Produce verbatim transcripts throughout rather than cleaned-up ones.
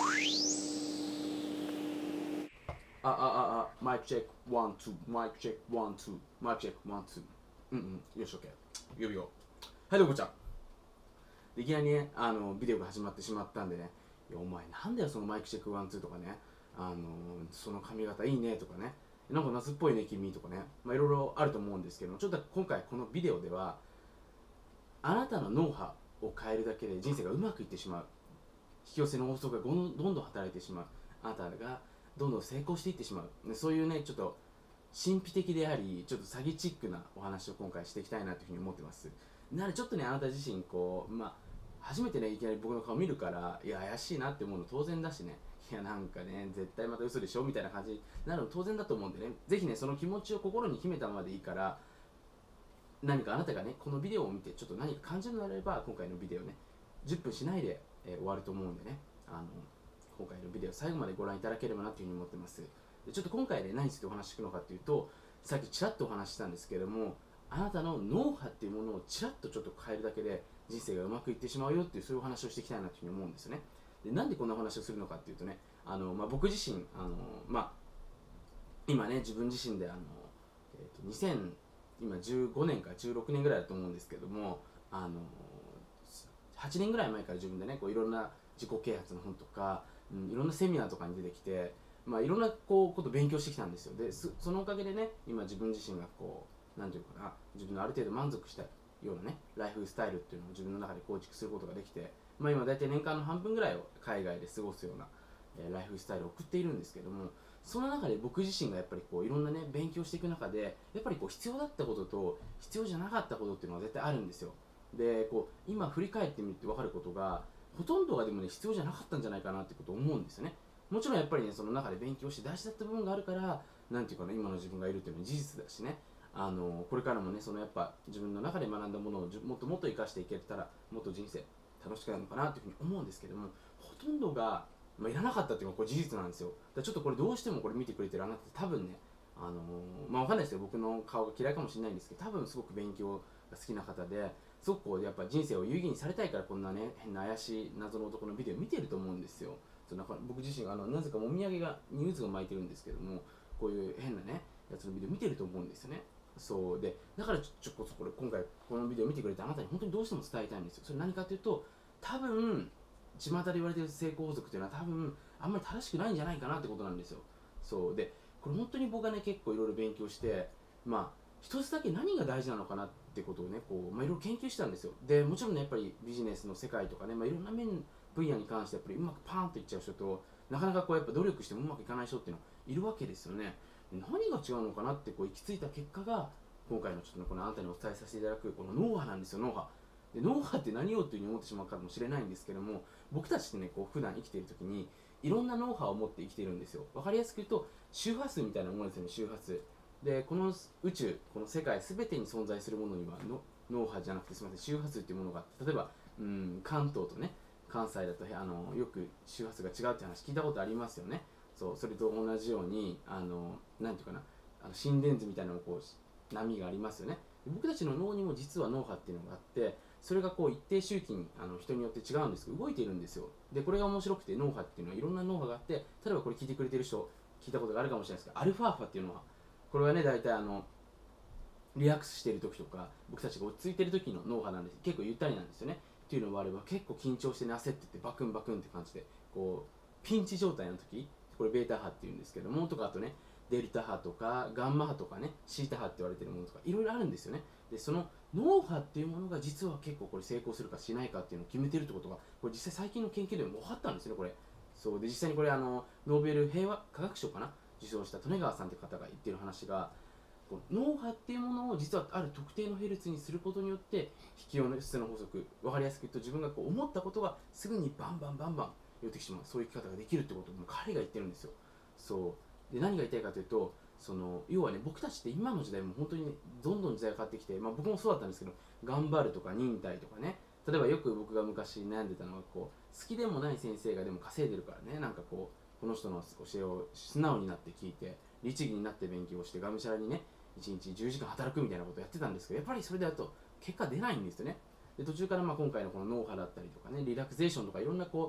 あ、あ、あ、あ、マイクチェック、ワン、ツー、マイクチェック、ワン、ツー、マイクチェック、ワン、ツー。うんうん、よし、オッケー。よびよ。はい、どうもちゃん。いきなりね、あの、ビデオが始まってしまったんでね、いや、お前なんだよ、そのマイクチェック、ワン、ツーとかね、あの、その髪型いいねとかね、なんか夏っぽいね、君とかね、まあ、いろいろあると思うんですけども、ちょっと今回このビデオでは、あなたの脳波を変えるだけで人生がうまくいってしまう。引き寄せの法則がどんどん働いてしまう。あなたがどんどん成功していってしまう。ね、そういうね、ちょっと神秘的であり、ちょっと詐欺チックなお話を今回していきたいなというふうに思ってます。なのでちょっとね、あなた自身、こう、まあ、初めてね、いきなり僕の顔見るから、いや、怪しいなって思うの当然だしね、いや、なんかね、絶対また嘘でしょみたいな感じになるの当然だと思うんでね、ぜひね、その気持ちを心に秘めたままでいいから、何かあなたがね、このビデオを見てちょっと何か感じるのであれば、今回のビデオね、じゅっぷんしないで、えー終わると思うんでね、あの今回のビデオ最後までご覧いただければなというふうに思ってます。でちょっと今回で何についてお話ししていくのかというと、さっきちらっとお話ししたんですけれども、あなたの脳波っていうものをちらっとちょっと変えるだけで人生がうまくいってしまうよっていう、そういうお話をしていきたいなというふうに思うんですよね。でなんでこんなお話をするのかっていうとね、あの、まあ、僕自身あの、まあ、今ね自分自身であの、えー、とにせん今じゅうごねんかじゅうろくねんぐらいだと思うんですけども、あのはちねんぐらい前から自分でねこういろんな自己啓発の本とか、うん、いろんなセミナーとかに出てきて、まあ、いろんなこうことを勉強してきたんですよ。でそのおかげでね今自分自身がこうなんていうかな、自分のある程度満足したようなねライフスタイルっていうのを自分の中で構築することができて、まあ、今大体年間の半分ぐらいを海外で過ごすような、えーライフスタイルを送っているんですけども、その中で僕自身がやっぱりこういろんなね勉強していく中でやっぱりこう必要だったことと必要じゃなかったことっていうのは絶対あるんですよ。でこう今振り返ってみて分かることが、ほとんどがでもね必要じゃなかったんじゃないかなってことを思うんですよね。もちろんやっぱりねその中で勉強して大事だった部分があるから、なんていうかな、今の自分がいるっていうのは事実だしね、あのこれからもねそのやっぱ自分の中で学んだものをもっともっと生かしていけたらもっと人生楽しくなるのかなというふうに思うんですけども、ほとんどがまあ、いらなかったっていうのはこれ事実なんですよ。だからちょっとこれどうしてもこれ見てくれてるあなた多分ね、あのー、まあわかんないですよ、僕の顔が嫌いかもしれないんですけど、多分すごく勉強が好きな方ですごくこうやっぱ人生を有意義にされたいからこんなね変な怪しい謎の男のビデオ見てると思うんですよ。そうなんか僕自身あのなぜかもみあげがに渦が巻いてるんですけども、こういう変なねやつのビデオ見てると思うんですよね。そうでだからちょちょこそこれ今回このビデオ見てくれてあなたに本当にどうしても伝えたいんですよ。それ何かというと、多分巷で言われている成功法則っていうのは多分あんまり正しくないんじゃないかなってことなんですよ。そうでこれ本当に僕がね結構いろいろ勉強して、まあ一つだけ何が大事なのかなってことをねこう、まあ、いろいろ研究したんですよ。でもちろんねやっぱりビジネスの世界とかね、まあ、いろんな面分野に関してやっぱりうまくパーンといっちゃう人と、なかなかこうやっぱ努力してもうまくいかない人っていうのはいるわけですよね。何が違うのかなってこう行き着いた結果が今回のちょっと、ね、このあなたにお伝えさせていただくこの脳波なんですよ。脳波で脳波って何をというふうに思ってしまうかもしれないんですけども、僕たちってねこう普段生きている時にいろんな脳波を持って生きているんですよ。わかりやすく言うと周波数みたいなものですよね。周波数でこの宇宙この世界全てに存在するものにはの脳波じゃなくてすみません周波数っていうものがあって、例えばうん関東とね関西だとあのよく周波数が違うって話聞いたことありますよね。そうそれと同じようにあのなんていうかな、あの心電図みたいなのこう波がありますよね。僕たちの脳にも実は脳波っていうのがあって、それがこう一定周期にあの人によって違うんですけど動いているんですよ。でこれが面白くて、脳波っていうのはいろんな脳波があって、例えばこれ聞いてくれてる人聞いたことがあるかもしれないですけど、アルファ波っていうのはこれはね大体あのリラックスしている時とか僕たちが落ち着いている時の脳波なんです。結構ゆったりなんですよね。っていうのもあれば結構緊張して、ね、焦っててバクンバクンって感じでこうピンチ状態の時、これベータ波っていうんですけども、とかあとねデルタ波とかガンマ波とかねシータ波って言われてるものとかいろいろあるんですよね。でその脳波っていうものが実は結構これ成功するかしないかっていうのを決めてるってことがこれ実際最近の研究でも分かったんですね。これそうで実際にこれあのノーベル平和科学賞かな受賞した利根川さんという方が言ってる話が、こう脳波っていうものを実はある特定のヘルツにすることによって引き寄せの法則、分かりやすく言うと自分がこう思ったことがすぐにバンバンバンバン寄ってきてしまう、そういう生き方ができるってことをもう彼が言ってるんですよ。そうで何が言いたいかというと、その要はね僕たちって今の時代も本当に、ね、どんどん時代が変わってきて、まあ、僕もそうだったんですけど頑張るとか忍耐とかね、例えばよく僕が昔悩んでたのはこう好きでもない先生がでも稼いでるからね、なんかこうこの人の教えを素直になって聞いて律儀になって勉強してがむしゃらにねいちにちじゅうじかん働くみたいなことをやってたんですけど、やっぱりそれだと結果出ないんですよね。で途中からまあ今回のこの脳波だったりとかねリラクゼーションとかいろんなこう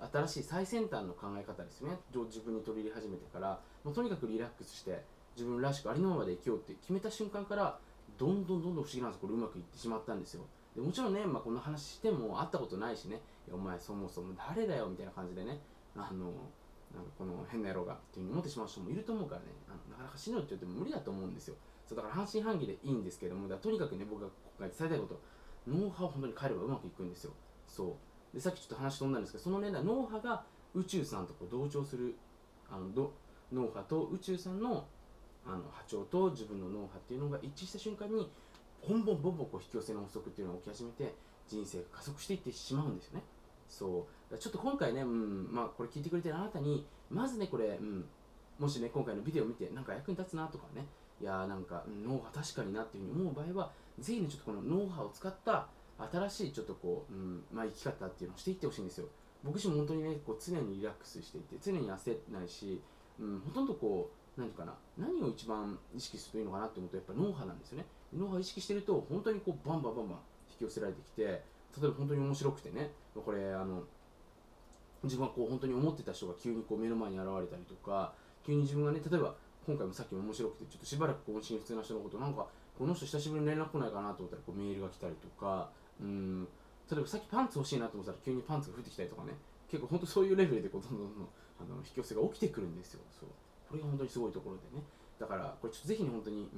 新しい最先端の考え方ですね、自分に取り入れ始めてから、もうとにかくリラックスして自分らしくありのままで生きようって決めた瞬間から、どんどんどんどん不思議なんです、これうまくいってしまったんですよ。でもちろんね、まあ、この話しても会ったことないしね、いやお前そもそも誰だよみたいな感じでね、あのなんかこの変な野郎がっていうふうに思ってしまう人もいると思うからね、あのなかなか死ぬって言っても無理だと思うんですよ。そうだから半信半疑でいいんですけども、だとにかくね、僕が今回伝えたいこと、脳波を本当に変えればうまくいくんですよ。そうでさっきちょっと話飛んだんですけど、そのね、脳波が宇宙さんとこう同調する、あのど脳波と宇宙さんのあの波長と自分の脳波っていうのが一致した瞬間に、ボンボンボンボンこう引き寄せの法則っていうのが起き始めて、人生が加速していってしまうんですよね。そうちょっと今回ね、うんまあ、これ聞いてくれてるあなたにまずねこれ、うん、もしね今回のビデオを見てなんか役に立つなとかね、いやーなんか、うん、脳波確かになっていうふうに思う場合は、ぜひねちょっとこの脳波を使った新しいちょっとこう、うんまあ、生き方っていうのをしていってほしいんですよ。僕自身本当にねこう常にリラックスしていて、常に焦らないし、うん、ほとんどこう何ていうかな、何を一番意識するといいのかなって思うと、やっぱ脳波なんですよね。脳波を意識してると本当にこうバンバンバンバン引き寄せられてきて、例えば本当に面白くてね、これあの自分はこう本当に思ってた人が急にこう目の前に現れたりとか、急に自分がね、例えば今回もさっきも面白くて、ちょっとしばらく音信不通な人のこと、なんかこの人久しぶりに連絡来ないかなと思ったらこうメールが来たりとか、うん、例えばさっきパンツ欲しいなと思ったら急にパンツが降ってきたりとかね、結構本当そういうレベルでこうどんどんどんどんあの引き寄せが起きてくるんですよ。そうこれが本当にすごいところでね。だからこれちょっとぜひね本当に、うん、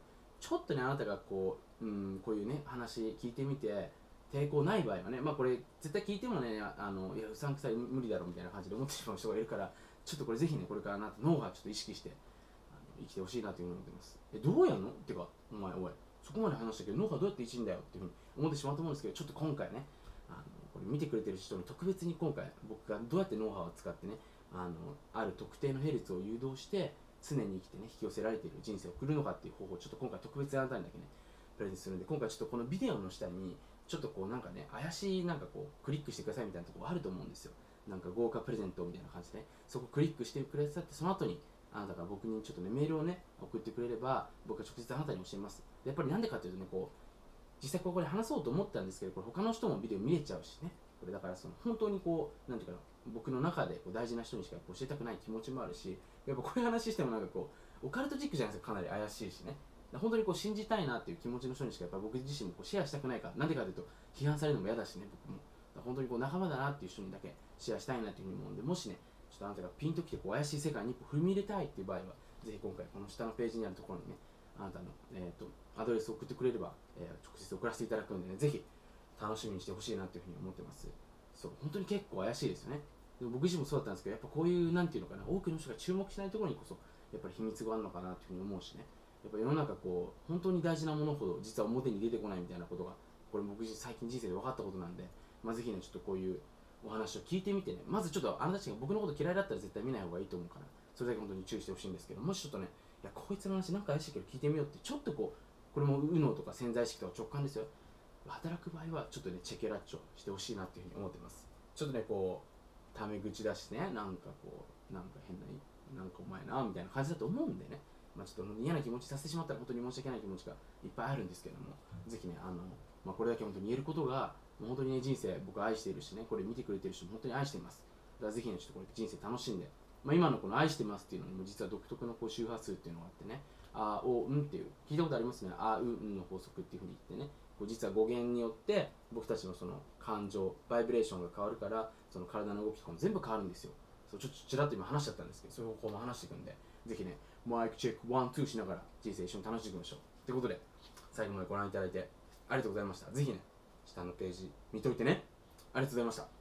ちょっとねあなたがこう、うん、こういうね話聞いてみて抵抗ない場合はね、まあこれ絶対聞いてもね、あのいやうさんくさい無理だろみたいな感じで思ってしまう人がいるから、ちょっとこれぜひねこれからあなた脳波ちょっと意識してあの生きてほしいなというふうに思ってます。えどうやんのってかお前おいそこまで話したけど脳波どうやっていちいんだよっていうふうに思ってしまうと思うんですけど、ちょっと今回ねあのこれ見てくれてる人に特別に今回僕がどうやって脳波を使ってね、あのある特定のヘルツを誘導して常に生きてね引き寄せられている人生を送るのかっていう方法をちょっと今回特別にあなたにだけねプレゼントするんで、今回ちょっとこのビデオの下にちょっとこうなんかね怪しいなんかこうクリックしてくださいみたいなところあると思うんですよ。なんか豪華プレゼントみたいな感じで、そこクリックしてくださって、その後にあなたが僕にちょっとねメールをね送ってくれれば、僕が直接あなたに教えます。でやっぱりなんでかというとね、こう実際ここで話そうと思ったんですけど、これ他の人もビデオ見れちゃうしね、これだからその本当にこうなんていうかな、僕の中でこう大事な人にしか教えたくない気持ちもあるし、やっぱこういう話してもなんかこうオカルトチックじゃないですか、かなり怪しいしね、本当にこう信じたいなっていう気持ちの人にしかやっぱ僕自身もこうシェアしたくないから、なんでかというと批判されるのも嫌だしね、僕も本当にこう仲間だなっていう人にだけシェアしたいなというふうに思うんで、もしねちょっとあなたがピンときてこう怪しい世界に一歩踏み入れたいっていう場合は、ぜひ今回この下のページにあるところにねあなたの、えー、とアドレスを送ってくれれば、えー、直接送らせていただくのでね、ぜひ楽しみにしてほしいなというふうに思ってます。そう本当に結構怪しいですよね。でも僕自身もそうだったんですけど、やっぱこういうなんていうのかな、多くの人が注目しないところにこそやっぱり秘密があるのかなというふうに思うしね、やっぱ世の中こう本当に大事なものほど実は表に出てこないみたいなことが、これ僕自身最近人生で分かったことなんで、まあ、ぜひねちょっとこういうお話を聞いてみてね、まずちょっとあなたたちが僕のこと嫌いだったら絶対見ない方がいいと思うから、それだけ本当に注意してほしいんですけど、もしちょっとね、いやこいつの話なんか怪しいけど聞いてみようってちょっとこう、これも右脳とか潜在意識とか直感ですよ、働く場合はちょっとねチェケラッチョしてほしいなっていうふうに思ってます。ちょっとねこうタメ口だしね、なんかこうなんか変ななんかお前なみたいな感じだと思うんでね、まあ、ちょっと嫌な気持ちさせてしまったら本当に申し訳ない気持ちがいっぱいあるんですけども、ぜひねあの、まあ、これだけ本当に言えることが本当にね人生僕愛しているしね、これ見てくれてる人も本当に愛しています。だからぜひねちょっとこれ人生楽しんで、まあ、今のこの愛してますっていうのにも実は独特のこう周波数っていうのがあってね、あおうんっていう聞いたことありますね、あううんの法則っていうふうに言ってね、こう実は語源によって僕たちのその感情バイブレーションが変わるから、その体の動きとかも全部変わるんですよ。そうちょっとちらっと今話しちゃったんですけど、そういう方向も話していくんで、ぜひねマイクチェックワンツーしながら人生一緒に楽しんでいきましょうということで、最後までご覧いただいてありがとうございました。ぜひね下のページ見といてね。ありがとうございました。